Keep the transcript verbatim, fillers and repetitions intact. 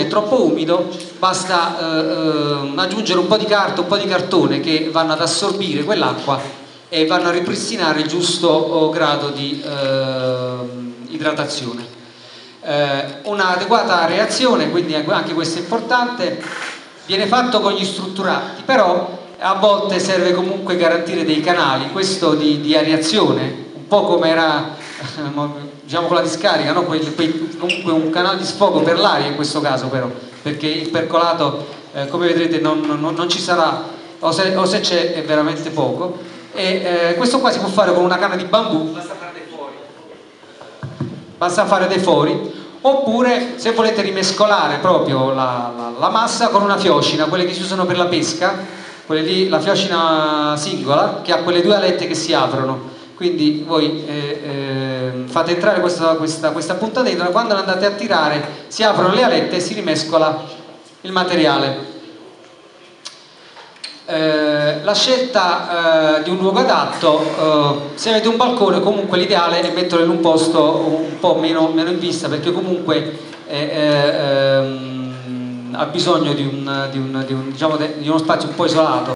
siccome è troppo umido basta eh, eh, aggiungere un po' di carta, un po' di cartone che vanno ad assorbire quell'acqua e vanno a ripristinare il giusto oh, grado di eh, idratazione. Eh, un'adeguata reazione, quindi anche questo è importante, viene fatto con gli strutturati, però a volte serve comunque garantire dei canali, questo di, di areazione, un po' come era diciamo con la discarica, no? quei, quei, comunque un canale di sfogo per l'aria in questo caso però, perché il percolato eh, come vedrete non, non, non ci sarà, o se, o se c'è è veramente poco, e eh, questo qua si può fare con una canna di bambù, basta fare dei fori, basta fare dei fori, oppure se volete rimescolare proprio la, la, la massa con una fiocina, quelle che si usano per la pesca, quelle lì, la fiocina singola che ha quelle due alette che si aprono, quindi voi eh, eh, fate entrare questa, questa, questa punta dentro, quando la andate a tirare si aprono le alette e si rimescola il materiale. Eh, la scelta eh, di un luogo adatto, eh, se avete un balcone comunque l'ideale è metterlo in un posto un po' meno, meno in vista, perché comunque eh, eh, ehm, ha bisogno di, un, di, un, di, un, diciamo de, di uno spazio un po' isolato.